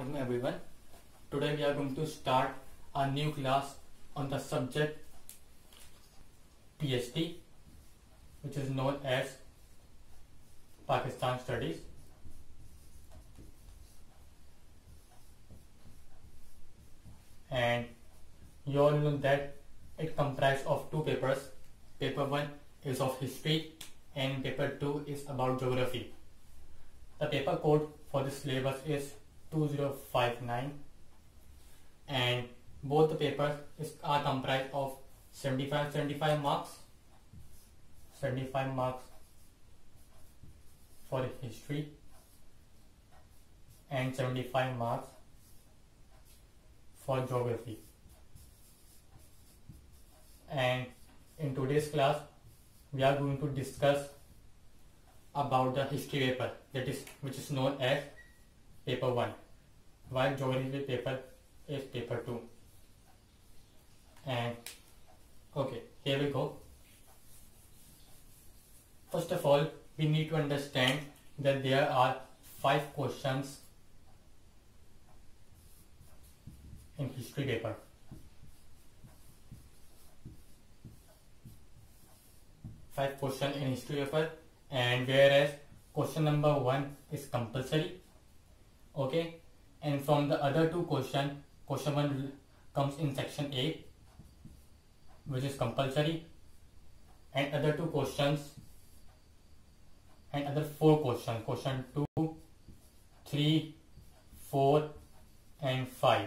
Assalamualaikum everyone. Today we are going to start a new class on the subject PhD, which is known as Pakistan Studies. And you all know that it comprises of two papers. Paper 1 is of history and paper 2 is about geography. The paper code for this syllabus is 2059 and both the papers are comprised of 75 marks, 75 marks for history and 75 marks for geography. And in today's class we are going to discuss about the history paper, which is known as paper 1, while geography paper is paper 2. And okay, here we go. First of all, we need to understand that there are 5 questions in history paper. Five questions in history paper, and whereas question number 1 is compulsory, okay, and from the other two question 1 comes in section A, which is compulsory, and other two questions and other 4 questions, question 2, 3, 4 and 5,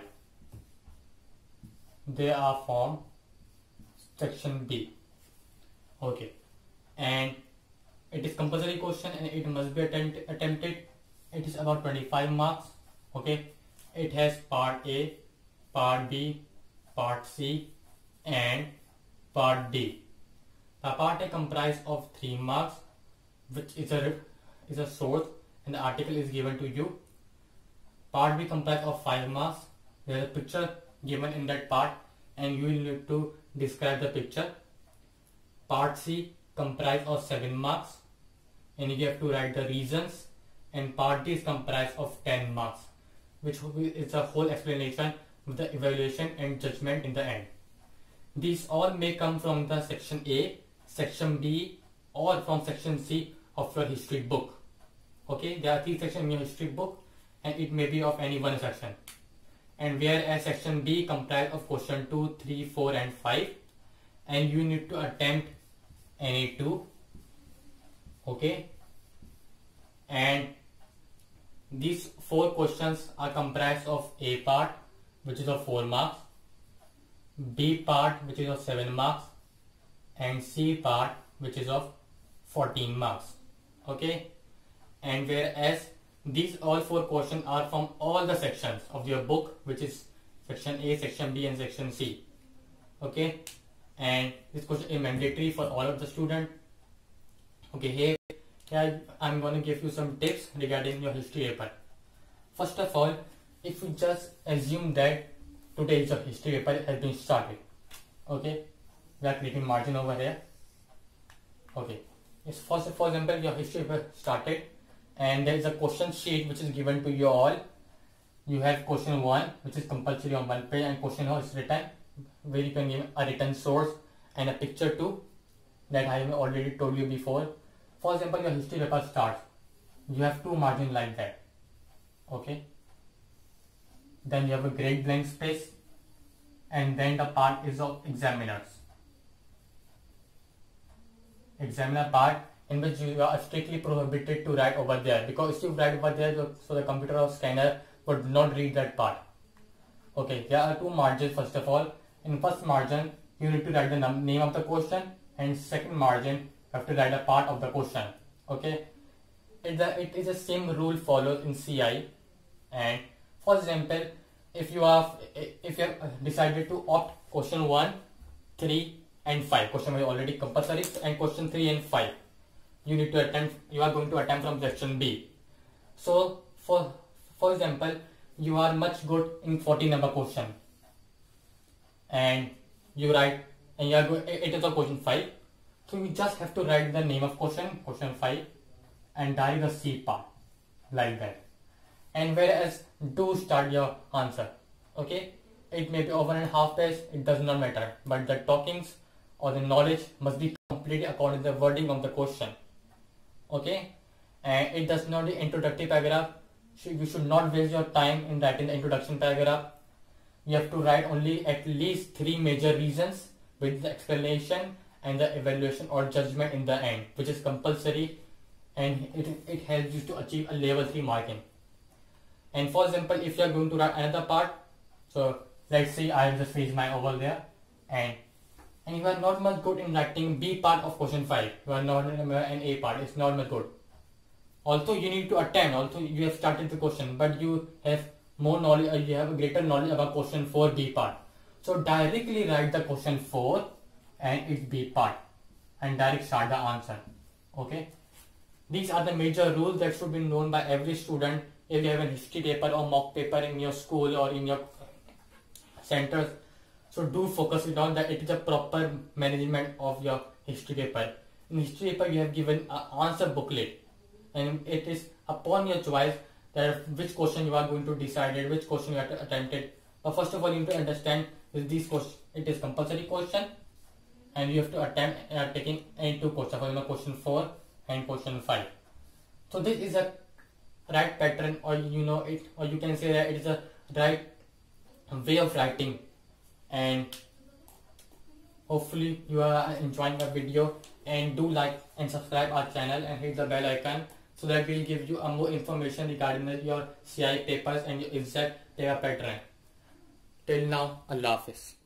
they are from section B, okay, and it is compulsory question and it must be attempted. It is about 25 marks, okay. It has part A, part B, part C and part D. The part A comprises of 3 marks, which is a source and the article is given to you. Part B comprises of 5 marks. There is a picture given in that part and you will need to describe the picture. Part C comprises of 7 marks and you have to write the reasons, and part D is comprised of 10 marks, which is a whole explanation with the evaluation and judgment in the end. These all may come from the section A, section B or from section C of your history book. Okay, there are 3 sections in your history book and it may be of any one section. And whereas section B comprises of question 2, 3, 4 and 5 and you need to attempt any 2, okay, and these 4 questions are comprised of A part, which is of 4 marks, B part, which is of 7 marks and C part, which is of 14 marks, okay. And whereas these all 4 questions are from all the sections of your book, which is section A, section B and section C, okay, and this question is mandatory for all of the students. Okay, here I'm going to give you some tips regarding your history paper. First of all, if you just assume that today your history paper has been started, okay, we are creating margin over here, okay, it's for example your history paper started and there is a question sheet which is given to you all. You have question 1 which is compulsory on 1 page and question 2 is written, where you can give a written source and a picture too, that I have already told you before. For example, your history paper starts, you have 2 margins like that, okay, then you have a great blank space and then the part is of examiner part, in which you are strictly prohibited to write over there, because if you write over there so the computer or scanner would not read that part. Okay, there are 2 margins. First of all, in first margin you need to write the name of the question and second margin you have to write a part of the question, okay. It is the same rule followed in CI. And for example, if you have decided to opt question 1, 3 and 5, question 1 is already compulsory, and question 3 and 5 you are going to attempt from section B. So for example, you are much good in 40 number question and you write and it is a question 5, so you just have to write the name of question 5 and die the C part like that. and whereas do start your answer. Okay, it may be over and a half page, it does not matter, but the talkings or the knowledge must be completely according to the wording of the question. Okay, and it does not the introductory paragraph. You should not waste your time in writing the introduction paragraph. You have to write only at least 3 major reasons with the explanation and the evaluation or judgment in the end, which is compulsory, and it helps you to achieve a level 3 marking. And for example, if you are going to write another part, so let's say I have just raised my over there, and you are not much good in writing B part of question 5. You are not in an A part. It's not much good. Also, you need to attempt. Also, you have started the question, but you have more knowledge. You have a greater knowledge about question 4 B part. So directly write the question 4 and its B part, and direct start the answer. Okay. These are the major rules that should be known by every student. If you have a history paper or mock paper in your school or in your centers, so do focus it on that it is a proper management of your history paper. In history paper, you have given an answer booklet, and it is upon your choice that which question you are going to decide it, which question you have to attempt it. But first of all, you need to understand is these question. It is compulsory question, and you have to attempt taking any 2 questions, for example, question 4 and question 5. So this is a right pattern, or it, or you can say that it is a right way of writing. And hopefully you are enjoying the video, and do like and subscribe our channel and hit the bell icon, so that we'll give you more information regarding your CI papers and your exact paper pattern. Till now, Allah Hafiz.